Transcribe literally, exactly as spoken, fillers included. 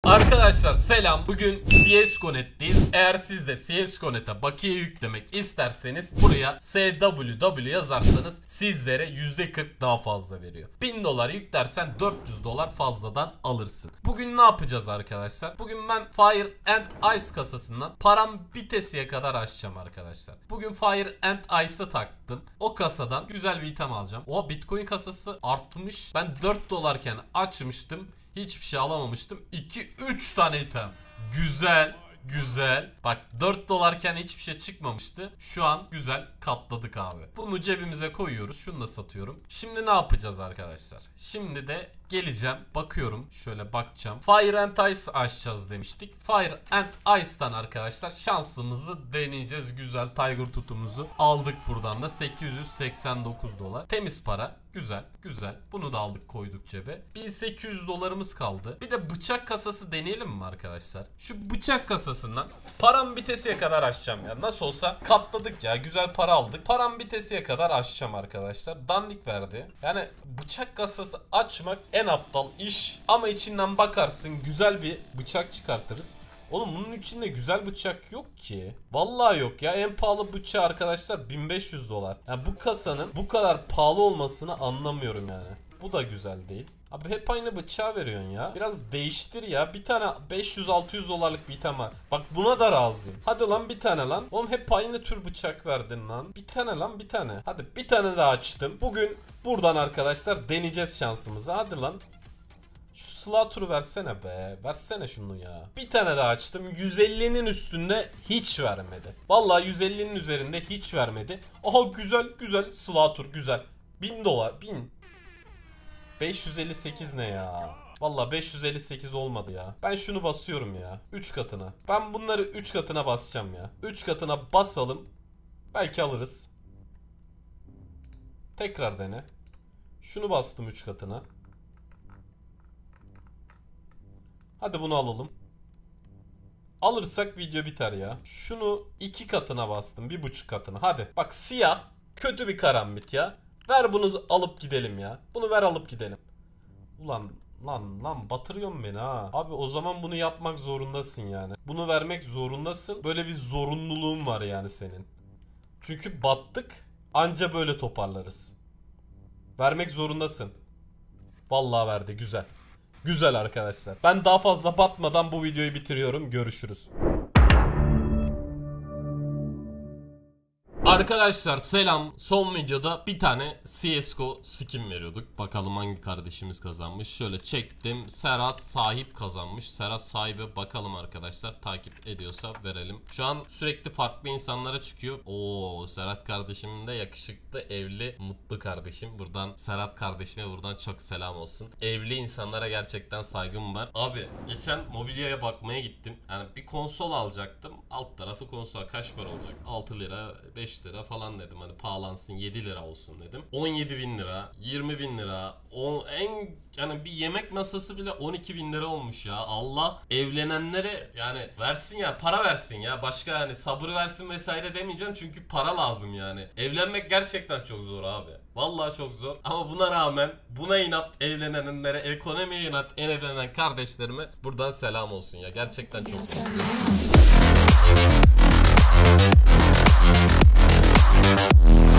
Arkadaşlar selam. Bugün C S G O nokta net'teyiz. Eğer siz de C S G O nokta net'e bakiye yüklemek isterseniz buraya S W W yazarsanız sizlere yüzde kırk daha fazla veriyor. bin dolar yüklersen dört yüz dolar fazladan alırsın. Bugün ne yapacağız arkadaşlar? Bugün ben Fire and Ice kasasından param bitesiye kadar açacağım arkadaşlar. Bugün Fire and Ice'ı taktım. O kasadan güzel bir item alacağım. Oha, Bitcoin kasası artmış. Ben dört dolarken açmıştım. Hiçbir şey alamamıştım. iki üç tane item. Güzel. Güzel. Bak dört dolarken hiçbir şey çıkmamıştı. Şu an güzel katladık abi. Bunu cebimize koyuyoruz. Şunu da satıyorum. Şimdi ne yapacağız arkadaşlar? Şimdi de geleceğim. Bakıyorum. Şöyle bakacağım. Fire and Ice açacağız demiştik. Fire and Ice'tan arkadaşlar şansımızı deneyeceğiz. Güzel Tiger tutumuzu aldık buradan da. sekiz yüz seksen dokuz dolar. Temiz para. Güzel. Güzel. Bunu da aldık, koyduk cebe. bin sekiz yüz dolarımız kaldı. Bir de bıçak kasası deneyelim mi arkadaşlar? Şu bıçak kasasından param bitesiye kadar açacağım ya. Nasıl olsa katladık ya. Güzel para aldık. Param bitesiye kadar açacağım arkadaşlar. Dandik verdi. Yani bıçak kasası açmak en aptal iş. Ama içinden bakarsın güzel bir bıçak çıkartırız. Oğlum bunun içinde güzel bıçak yok ki. Vallahi yok ya. En pahalı bıçağı arkadaşlar bin beş yüz dolar. Yani bu kasanın bu kadar pahalı olmasını anlamıyorum yani. Bu da güzel değil. Abi hep aynı bıçağı veriyorsun ya. Biraz değiştir ya. Bir tane beş yüz altı yüz dolarlık bir item var. Bak buna da razıyım. Hadi lan bir tane lan. Oğlum hep aynı tür bıçak verdin lan. Bir tane lan bir tane. Hadi bir tane daha açtım. Bugün buradan arkadaşlar deneyeceğiz şansımızı. Hadi lan. Şu Slaughter'ı versene be. Versene şunu ya. Bir tane daha açtım. yüz ellinin üstünde hiç vermedi. Vallahi yüz ellinin üzerinde hiç vermedi. Aha güzel güzel. Slaughter güzel. bin dolar. bin. beş yüz elli sekiz ne ya? Vallahi beş yüz elli sekiz olmadı ya. Ben şunu basıyorum ya. üç katına. Ben bunları üç katına basacağım ya. üç katına basalım. Belki alırız. Tekrar dene. Şunu bastım üç katına. Hadi bunu alalım. Alırsak video biter ya. Şunu iki katına bastım. Bir buçuk katına. Hadi. Bak siyah. Kötü bir karambit ya. Ver bunu alıp gidelim ya. Bunu ver alıp gidelim. Ulan lan lan batırıyorsun beni ha. Abi o zaman bunu yapmak zorundasın yani. Bunu vermek zorundasın. Böyle bir zorunluluğun var yani senin. Çünkü battık. Anca böyle toparlarız. Vermek zorundasın. Vallahi verdi. Güzel. Güzel arkadaşlar. Ben daha fazla batmadan bu videoyu bitiriyorum. Görüşürüz. Arkadaşlar selam. Son videoda bir tane C S G O skin veriyorduk. Bakalım hangi kardeşimiz kazanmış. Şöyle çektim. Serhat Sahip kazanmış. Serhat Sahip'e bakalım arkadaşlar. Takip ediyorsa verelim. Şu an sürekli farklı insanlara çıkıyor. Oo, Serhat kardeşim de yakışıklı, evli, mutlu kardeşim. Buradan Serhat kardeşime buradan çok selam olsun. Evli insanlara gerçekten saygım var. Abi geçen mobilyaya bakmaya gittim. Yani bir konsol alacaktım. Alt tarafı konsol kaç para olacak? altı lira, beş lira falan dedim, hani pahalansın, yedi lira olsun dedim. on yedi bin lira, yirmi bin lira, o en yani bir yemek masası bile on iki bin lira olmuş ya. Allah evlenenlere yani versin ya, para versin ya, başka hani sabır versin vesaire demeyeceğim çünkü para lazım yani. Evlenmek gerçekten çok zor abi. Vallahi çok zor ama buna rağmen buna inat evlenenlere, ekonomiye inat evlenen kardeşlerime buradan selam olsun ya. Gerçekten çok zor. We'll be right back.